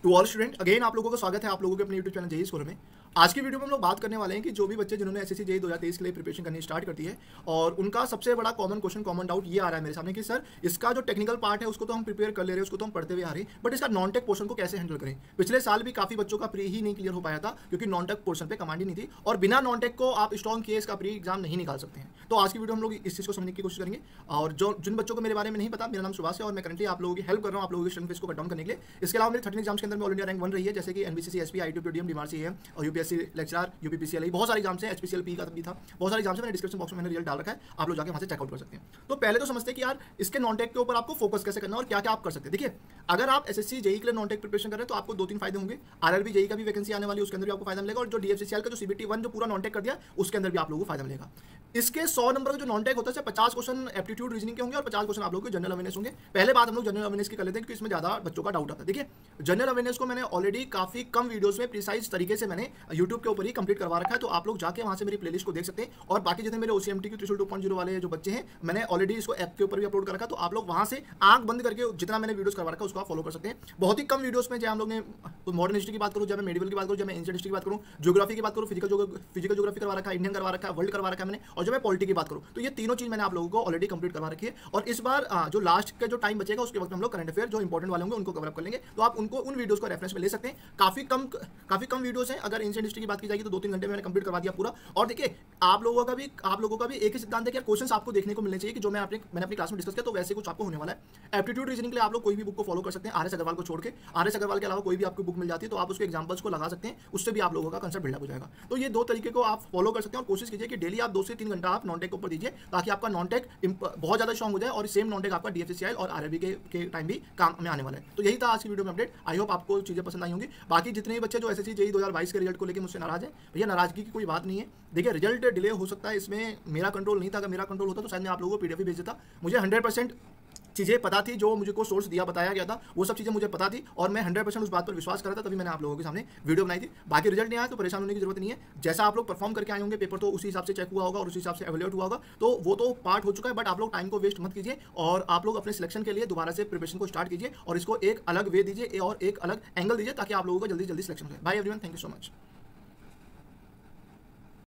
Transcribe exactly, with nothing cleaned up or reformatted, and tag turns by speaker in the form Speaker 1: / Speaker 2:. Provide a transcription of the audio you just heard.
Speaker 1: To all student again आप लोगों का स्वागत है आप लोगों के अपने यूट्यूब चैनल जेई स्कूल में। आज की वीडियो में हम लोग बात करने वाले हैं कि जो भी बच्चे जिन्होंने एसएससी जेई दो हज़ार तेईस के लिए प्रिपरेशन करनी स्टार्ट करती है और उनका सबसे बड़ा कॉमन क्वेश्चन कॉमन डाउट ये आ रहा है मेरे सामने कि सर इसका जो टेक्निकल पार्ट है उसको तो हम प्रिपेयर कर ले रहे हैं, उसको तो हम पढ़ते हुए आ रहे हैं, बट इसका नॉन टेक पोर्शन को कैसे हैंडल करें। पिछले साल भी काफी बच्चों का प्री ही नहीं क्लियर हो पाया था क्योंकि नॉन टेक पोर्शन पे कमांड ही नहीं थी और बिना नॉन टेक को आप स्ट्रॉन्ग किए इसका प्री एग्जाम नहीं निकाल सकते हैं। तो आज की वीडियो हम लोग इस चीज को समझने की कोशिश करेंगे और जो जिन बच्चों को मेरे बारे में नहीं पता, मेरा नाम सुभाष है और मैं करंटली आप लोगों की हेल्प कर रहा हूँ आप लोगों की स्ट्रेंथ को कट डाउन करने के लिए। इसके अलावा मेरे थर्टीन एग्जाम्स के अंदर में ऑल इंडिया रैंक वन रही है, जैसे कि NBCC, SP, ITP, DM, DMRC है और यूपीएससी लेक्चरर, यूपीपीसीएल, बहुत सारे एग्जाम्स हैं, एचपीसीएल पी का भी था, बहुत सारे एग्जाम्स हैं। मैंने डिस्क्रिप्शन बॉक्स में मैंने रिजल्ट डाल रखा है, आप लोग जाके वहां से चेकआउट कर सकते हैं। तो पहले तो समझते हैं कि यार इसके नॉन टेक के ऊपर आपको फोकस कैसे करना है और क्या क्या आप कर सकते हैं। देखिए, अगर आप एसएससी जेई के लिए नॉन टेक प्रिपरेशन कर रहे हैं तो आपको दो तीन फायदे होंगे। आरआरबी जेई का भी वैकेंसी आने वाली है, उसके अंदर भी आपको फायदा मिलेगा और जो डीएफसीसीएल का जो सीबीटी वन जो पूरा नॉन टेक कर दिया उसके अंदर भी आप लोगों को फायदा मिलेगा। इसके सौ नंबर का जो नॉन टेक होता है पचास क्वेश्चन एप्टीट्यूड रीजनिंग के होंगे और पचास क्वेश्चन आप लोगों के जनरल अवेयरनेस होंगे। पहले बात हम लोग जनरल अवेयरनेस की कर लेते हैं क्योंकि इसमें ज्यादा बच्चों का डाउट आता है। देखिए, जनरल अवेयरनेस को मैंने ऑलरेडी काफी कम वीडियोस में प्रिसाइज तरीके से मैंने यूट्यूब के ऊपर ही कंप्लीट करवा रखा है, तो आप लोग जाके वहां से मेरी प्लेलिस्ट को देख सकते हैं। और बाकी जितने मेरे ओसीएमटी की त्रिशूल टू पॉइंट ज़ीरो वाले जो बच्चे हैं, मैंने ऑलरेडी इसको ऐप के ऊपर भी अपलोड कर रखा है, तो आप लोग वहां से आंख बंद करके जितना मैंने वीडियोस करवा रखा है उसको आप फॉलो कर सकते हैं। बहुत ही कम वीडियोस में, चाहे हम लोग ने मॉडर्न हिस्ट्री की बात करूं, जब मैं मेडिवल की बात करूं, जब मैं एंशिएंट हिस्ट्री की बात करूं, ज्योग्राफी की बात करूं, फिजिकल फिजिकल ज्योग्राफी करवा रखा है, इंडियन करवा रखा है, वर्ल्ड करवा रखा है मैंने, और जब मैं पॉलिटी की बात करूं तो ये तीनों चीज मैंने आप लोगों को ऑलरेडी कंप्लीट करवा रखी है। और इस बार जो लास्ट का जो टाइम बचेगा उसके वक्त हम लोग करंट अफेयर जो इंपॉर्टेंट वाले होंगे उनको कवर अप कर लेंगे, तो आप उनको उन वीडियोस को रेफरेंस में ले सकते हैं। काफी कम काफी कम वीडियोस हैं। अगर एंशिएंट हिस्ट्री की बात की जाएगी तो दो तीन घंटे में मैंने कंप्लीट करवा दिया पूरा। और देखिए, आप लोगों का भी आप लोगों का भी एक ही सिद्धांत है कि क्वेश्चंस आपको देखने को मिलने चाहिए कि जो मैं अपने मैंने अपनी क्लास में डिस्कस किया, तो वैसे कुछ आपको होने वाला है। एप्टीट्यूड रीजनिंग के लिए आप लोग कोई भी बुक को फॉलो कर सकते हैं, आरएस अग्रवाल को छोड़ के। आरएस अग्रवाल के अलावा कोई भी आपको बुक मिल जाती है तो आप उसके एग्जांपल्स को लगा सकते हैं, उससे भी आप लोगों का कंसेप्ट बिल्डअप हो जाएगा। तो ये दो तरीके को आप फॉलो कर सकते हैं और कोशिश कीजिए कि डेली आप दो से तीन घंटा आप नॉन टेक के ऊपर दीजिए ताकि आपका नॉन टेक बहुत ज्यादा स्ट्रॉन्ग हो जाए और सेम नॉन टेक आपका डीएफसीसीएल और आरआरबी के, के टाइम भी काम में आने वाला है। तो यही था आज की वीडियो में अपडेट। आई होप आपको चीजें पसंद आई होंगी। बाकी जितने भी बच्चे जो एसएससी जेई दो हज़ार बाईस के रिजल्ट को लेकर मुझसे नाराज है, भैया नाराजगी की कोई बात नहीं है। देखिए, रिजल्ट डिले हो सकता है, इसमें मेरा कंट्रोल नहीं था। अगर मेरा कंट्रोल होता तो शायद मैं आप लोगों को पीडीएफ भी भेज देता। मुझे हंड्रेड परसेंट चीज़ें पता थी, जो मुझे को सोर्स दिया बताया गया था वो सब चीज़ें मुझे पता थी और मैं हंड्रेड परसेंट उस बात पर विश्वास कर रहा था, तभी मैंने आप लोगों के सामने वीडियो बनाई थी। बाकी रिजल्ट नहीं आया तो परेशान होने की जरूरत नहीं है। जैसा आप लोग परफॉर्म करके आए होंगे पेपर, तो उसी हिसाब से चेक हुआ होगा और उसी हिसाब से एवेल्यूएट हुआ होगा, तो वो तो पार्ट हो चुका है। बट आप लोग टाइम को वेस्ट मत कीजिए और आप लोग अपने सिलेक्शन के लिए दोबारा से प्रिपरेशन को स्टार्ट कीजिए और इसको एक अलग वे दीजिए और एक अलग एंगल दीजिए ताकि आप लोगों को जल्दी जल्दी सिलेक्शन हो जाए। Bye everyone, thank you so much.